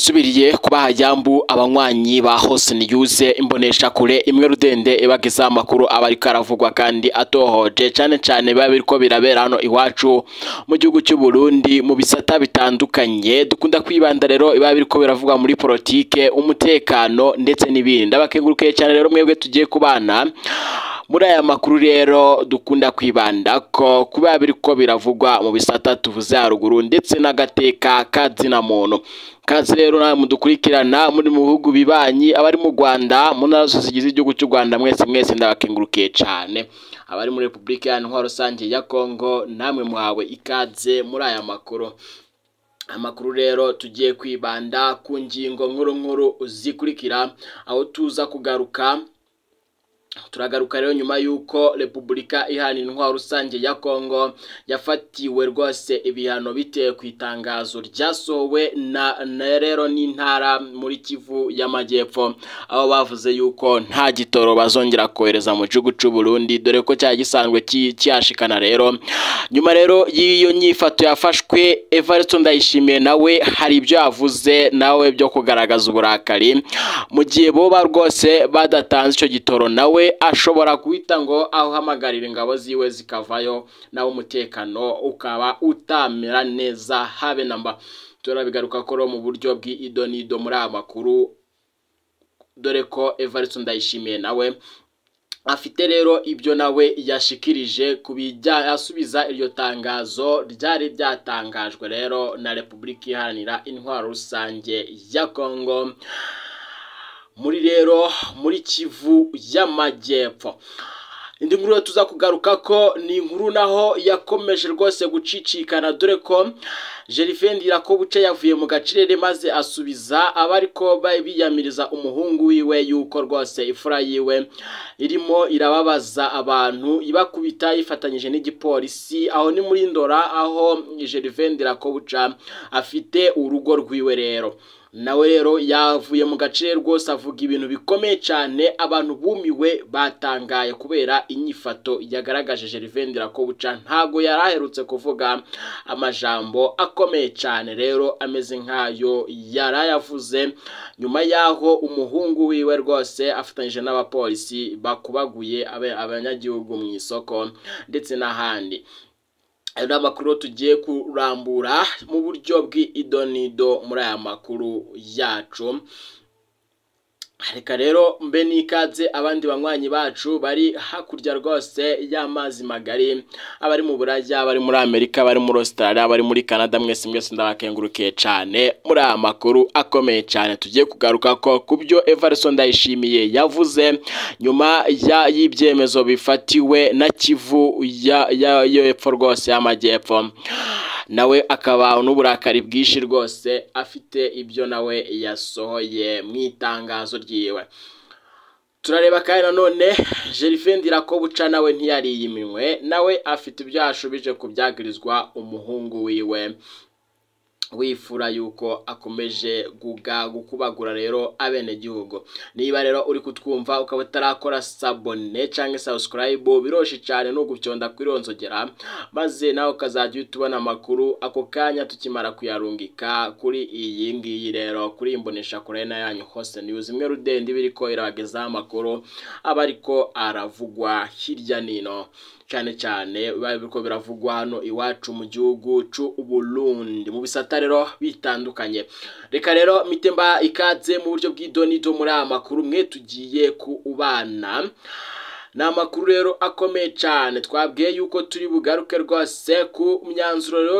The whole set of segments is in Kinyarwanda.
turasubiriye kubaha jambu abanywanyi ba Hose News imbonesha kure imwe rudende ibageza amakuru abari karavugwa kandi atohoje cyane babiriko birabera hano iwacu mu gihugu cy'u Burundi mu bisata bitandukanye dukunda kwibanda rero ibabiriko biravugwa muri politike umutekano ndetse n'ibindi ndabakengurukiye cyane rero mwebwe tugiye kubana muri aya makuru rero dukunda kwibanda ko kuba biriko biravugwa mu bisata tuvuze haruguru ndetse n'agateka kazina muntu kazi rero na mudukurikirana muri mu bihugu bibanyi abari mu Rwanda mu ntara zose zigize igihugu cy'u Rwanda mwese ndabakengurukiye cyane abari muri Republika ya Ntwaro Rusange ya Kongo namwe muhawe ikaze muri aya makuru. Amakuru rero tugiye kwibanda ku ngingo nkuru zikurikira aho tuza kugaruka turagaruka rero nyuma yuko Republika Iharanira Intwaro Rusange ya Kongo yafatiwe rwose ibihano biteye ku itangazo ryasohowe na rero n'intara muri Kivu y'Amajyepfo aho bavuze yuko nta gitoro bazongera kohereza mu gihugu cy'u Burundi dore ko cyari gisanzwe cyashikana rero nyuma rero y'iyo nyifato yafashwe Evariste Ndayishimiye nawe hari ibyo yavuze nawe byo kugaragaza uburakari mu gihe boba rwose badatanze icyo gitoro nawe ashobora guhita ngo aho hamagarira ingabo ziwe zikavayo nawo umutekano ukaba utamera neza habe namba. Turabigaruka ko mu buryo bw'idonido muri amakuru dore ko Evariste Ndayishimiye nawe afite rero ibyo nawe yashikirije kubijya asubiza iryo tangazo ryari byatangajwe rero na Republika Iharanira Intwaro Rusange ya Kongo muri Kivu y'Amajyepfo. Indi nkuru tuza kugaruka ko ni inkuru naho yakomeje rwose gucicikana dore ko Gervais Ndirakobuca yavuye mu gacirere maze asubiza abariko biyamiriza umuhungu wiwe yuko rwose ifura yiwe irimo irababaza abantu ibakubita yifatanyije n'igipolisi aho ni muri Ndora aho Gervais Ndirakobuca afite urugo rwiwe rero nawe rero yavuye mu gace rwose avuga ibintu bikomeye cyane abantu bumiwe batangaye kubera inyifato yagaragaje Gervais Ndirakobuca ntago yaraherutse kuvuga amajambo akomeye cyane rero ameze nkayo yarayavuze nyuma yaho umuhungu wiwe rwose afatanyije n'abapolisi bakubaguye abanyagihugu mu isoko ndetse n'ahandi. Aya makuru tugiye kurambura mu buryo bw'idonido muri aya makuru yacu. Reka rero mbe nikaze abandi banywanyi bacu bari hakurya rwose y'amazi magari abari mu Buraya abari muri Amerika abari muri Australia abari muri Canada mwese ndabakengurukiye cyane muri aya makuru akomeye cyane tugiye kugaruka ko kubyo Evariste Ndayishimiye yavuze nyuma y'ibyemezo bifatiwe na Kivu y'Epfo rwose y'Amajyepfo nawe akaba n'uburakari bwishi rwose afite ibyo nawe yasohoye mu itangazo ryiwe. Turareba kandi nanone Gervais Ndirakobuca nawe ntiyariyiminwe nawe afite ibyo yashubije kubyagirizwa umuhungu wiwe wifura yuko akomeje gukubagura rero abene gihugu. Niba rero uri kutwumva ukaba utarakora sabone cyangwa subscribe biroshe cyane no gucyonda kwironzogera maze nawe ukazajya utubona amakuru ako kanya tukimara kuyarungika kuri iyi ngiyi rero kuri imbonesha kure na yanyu Hose News imwe rudende biriko irabageza amakuru abariko aravugwa hirya nino cyane babiko biravugwa hano iwacu mu gihugu cy'u Burundi mu bisata rero bitandukanye. Reka rero mitemba ikaze mu buryo bw'idonido muri aya makuru mwe tugiye kubana na makuru rero akomeye cyane twabwiye yuko turi bugaruke rwose ku myanzuro rero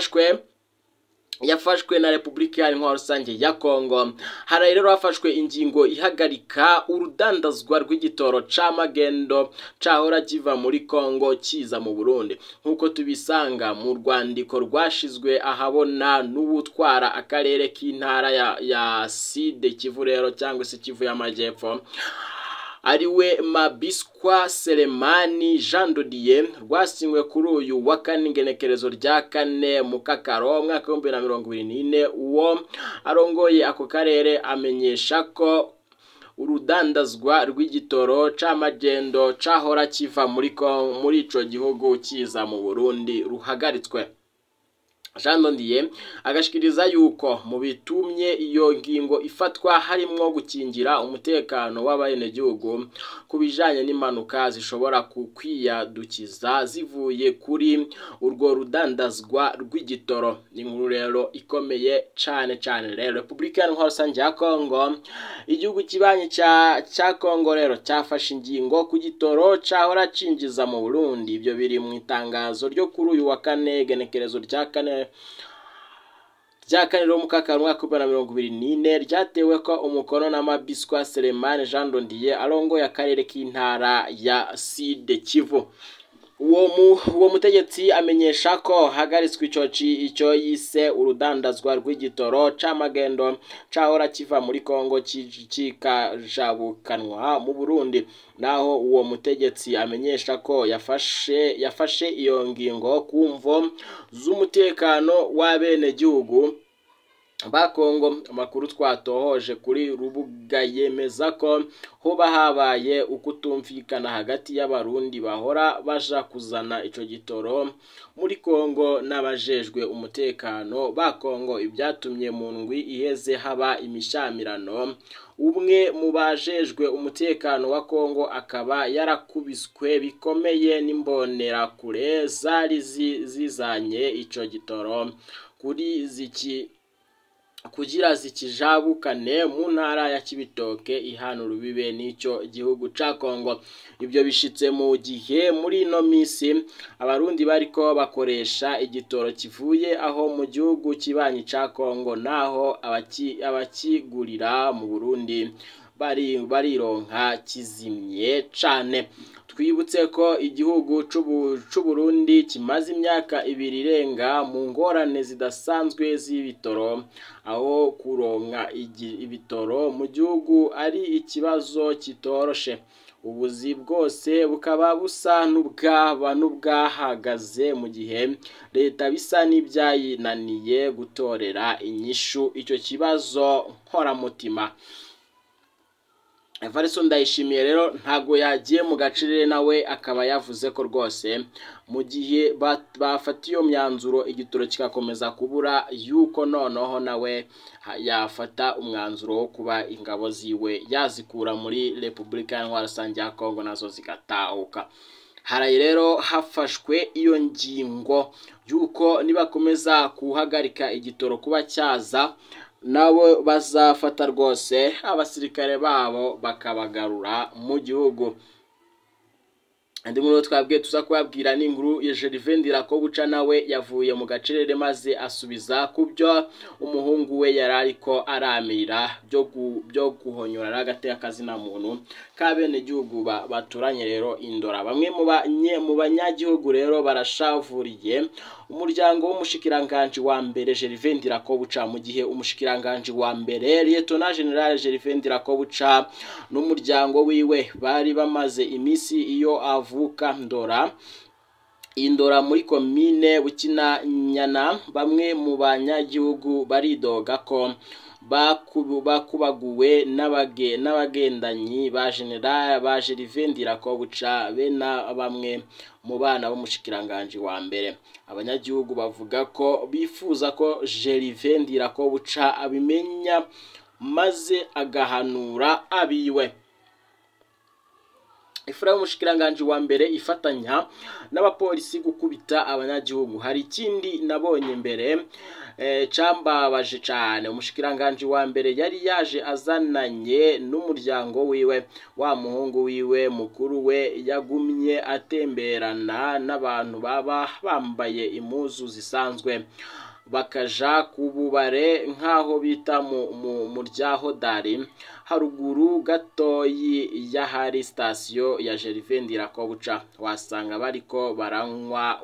yafashwe na Republika ya Ntwaro Rusange ya Kongo. Hari rero hafashwe ingingo ihagarika urudandazwa rw'igitoro c'amagendo cahora kiva muri Kongo kiza mu Burundi nkuko tubisanga mu rwandiko rwashizwe ahabona n'ubutwara akarere k'intara ya Sud Kivu rero cyangwa se Kivu y'Amajyepfo ariwe Mabiswa Selemani Jean Dodier rwasinywe kuri uyu wa kane ingenekerezo rya kane mu Kakaro mwaka wa 2024 uwo arongoye ako karere amenyesha ko urudandazwa rw'igitoro c'amagendo cahora kiva muri ico gihugu kiza mu Burundi ruhagaritswe. Jean Dondiye agashikiriza yuko mu bitumye iyo ngingo ifatwa harimwo gukingira umutekano w'abenegihugu ku bijanye n'impanuka zishobora kukwiyadukiza zivuye kuri urwo rudandazwa rw'igitoro. Ni inkuru rero ikomeye cane rero. Repubulika Rusange ya Kongo, igihugu kibanyi ca Kongo rero cyafashe ingingo ku gitoro cahora cinjiza mu Burundi. Ibyo biri mu itangazo ryo kuri uyu wa kane genekerezo rya kane mu kakaro mwaka wa 2024 ryatewe ko umukono na Mabiswa Selemani Jean Dondiye arongoye akarere k'intara ya Sud Kivu. Uwo mutegetsi amenyesha ko hagaritswe ico yise urudandazwa rw'igitoro c'amagendo cahora kiva muri Kongo kikajabukanwa mu Burundi. Naho uwo mutegetsi amenyesha ko yafashe iyo ngingo kumvo z'umutekano w'abenegihugu ba Kongo. Amakuru twatohoje kuri rubuga yemeza ko hoba habaye ukutumvikana hagati y'abarundi bahora baja kuzana ico gitoro muri Kongo n'abajejwe umutekano ba Kongo, ibyatumye mu ndwi iheze haba imishamirano. Umwe mu bajejwe umutekano wa Kongo akaba yarakubiswe bikomeye n'imbonera kure zari zizanye ico gitoro kugira zikijabukane mu ntara ya Kibitoke ihana urubibe n'ico gihugu ca Kongo. Ibyo bishitse mu gihe muri no misi abarundi bariko bakoresha igitoro kivuye aho mu gihugu kibanyi ca Kongo, naho abakigurira mu Burundi barironka kizimye cane. Twibutse ko igihugu c'u Burundi kimaze imyaka 2 irenga mu ngorane zidasanzwe z'ibitoro, aho kuronka ibitoro mu gihugu ari ikibazo kitoroshe. Ubuzi bwose bukaba busa n'ubwahagaze mu gihe leta bisa n'ibyayinaniye gutorera inyishu ico kibazo nkoramutima. Evariste Ndayishimiye rero ntago yagiye mu gacirire, nawe akaba yavuze ko rwose mu gihe bafata iyo myanzuro igitoro kikakomeza kubura yuko noneho nawe yafata umwanzuro wo kuba ingabo ziwe yazikura muri Repubulika Rusange ya Kongo nazo zigatahuka. Haraye rero hafashwe iyo ngingo yuko nibakomeza kuhagarika igitoro kuba cyaza nabo bazafata rwose abasirikare babo bakabagarura mu gihugu. Andi muri twabwiye tuza kubabwira n'inkuru ya Gervais Ndirakobuca, nawe yavuye mu gacerere maze asubiza kubyo umuhungu we yarariko aramira byo guhonyora agateka kazina muntu kabene gihugu baturanye rero indora. Bamwe mu banyagihugu rero barashavuriye umuryango w'umushikiranganje wa mbere Gervais Ndirakobuca, mu gihe umushikiranganje wa mbere Lieutenant General Gervais Ndirakobuca n'umuryango wiwe bari bamaze imisi iyo avuka indora muri komine Bukinanyana. Bamwe mu banyagihugu baridoga ko bakubaguwe n'abagendanyi ba General ba Gervais Ndirakobuca be na bamwe mu bana b'umushikiranganje wa mbere. Abanyagihugu bavuga ko bifuza ko Gervais Ndirakobuca abimenya maze agahanura abiwe. Ifura y'umushikiranganje wa mbere ifatanya n'abapolisi gukubita abanyagihugu. Hari ikindi nabonye mbere cambabaje cyane. Umushikiranganje wa mbere yari yaje azananye n'umuryango wiwe, wa muhungu wiwe mukuru we yagumye atemberana n'abantu baba bambaye impuzu zisanzwe bakaja kububare nkaho bita mu ryahodari haruguru gatoyi y'ahari station ya Gervais Ndirakobuca. Wasanga bariko baranywa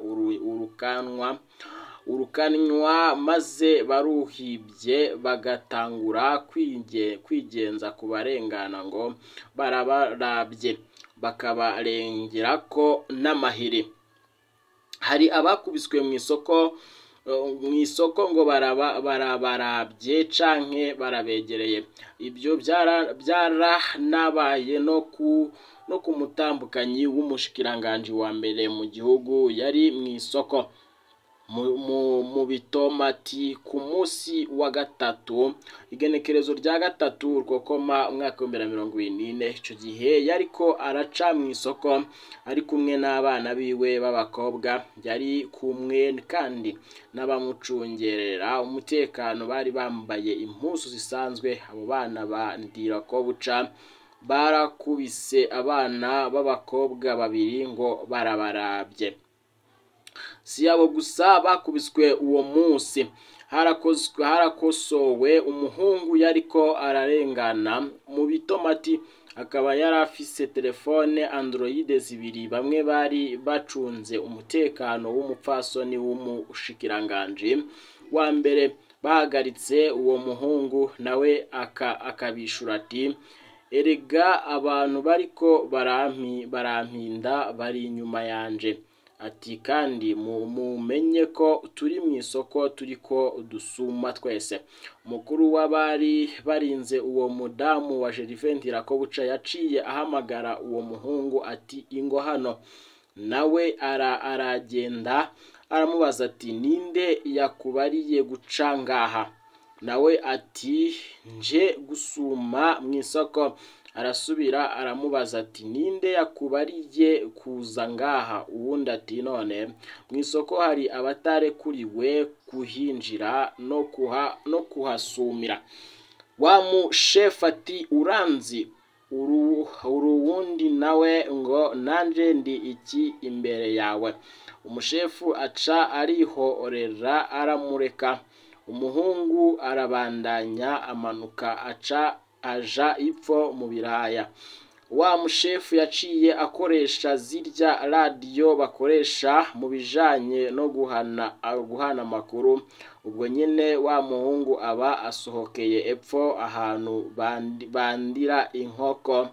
urukanwa maze baruhibye bagatangura kwigenza kubarengana ngo barabarabye bakabarengera ko n'amahiri. Hari abakubiswe mu isoko ngo barabarabye canke barabegereye. Ibyo byaranabaye no ku mutambukanyi w'umushikiranganje wa mbere mu gihugu yari mu isoko. mu bitomati ku munsi wa gatatu igenekerezo rya gatatu rwokoma umwaka wa 2024. Ico gihe yariko araca mu isoko ari kumwe n'abana biwe b'abakobwa, yari kumwe kandi n'abamucungerera umutekano bari bambaye impuzu zisanzwe. Abo bana bandira ko buca barakubise abana b'abakobwa babiri ngo barabarabye. Si abo gusa bakubiswe uwo munsi, harakosowe umuhungu yariko ararengana mu bitomati, akaba yari afise telefone Android zibiri. Bamwe bari bacunze umutekano w'umupfasoni w'umushikiranganje wa mbere bahagaritse uwo muhungu, nawe akabishura ati erega abantu bariko barampinda bari inyuma yanje, ati kandi mumenye ko turi mu isoko turiko dusuma twese. Umukuru w'abari barinze uwo mudamu wa Gervais Ndirakobuca yaciye ahamagara uwo muhungu ati ingo hano, nawe aragenda aramubaza ati ninde yakubariye guca ngaha? Nawe ati nje gusuma mu isoko. Arasubira aramubaza ati ninde yakubariye kuza ngaha? Uwundi ati none mu isoko hari abatarekuriwe kuhinjira no kuhasumira. Wa mushefu ati uranzi uruwundi? Nawe ngo nanje ndi iki imbere yawe? Umushefu aca arihorera aramureka. Umuhungu arabandanya amanuka aja ipfo mu biraya. Wa mushefu yaciye akoresha zirya radio bakoresha mu bijanye no guhana amakuru. Ubwo nyene wa muhungu aba asohokeye epfo ahantu bandira inkoko.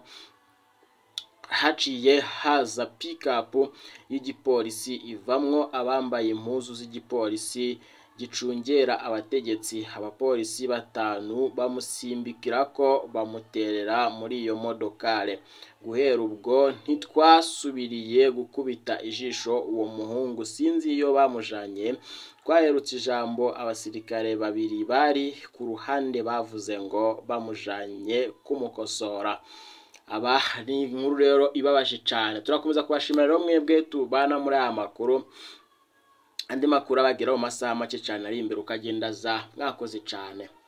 Haciye haza pick-up y'igipolisi ivamwo abambaye impuzu z'igipolisi gicungera abategetsi. Abapolisi batanu bamusimbikira ko bamuterera muri iyo modokare. Guhera ubwo ntitwasubiriye gukubita ijisho uwo muhungu, sinzi iyo bamujanye. Twaherutse ijambo abasirikare babiri bari ku ruhande bavuze ngo bamujanye kumukosora. Aba ni inkuru rero ibabaje cyane. Turakomeza kubashimira rero mwebwe tubana muri aya makuru. Andi makuru abageraho mu masaha make cyane ari imbere ukagenda za mwakoze cyane.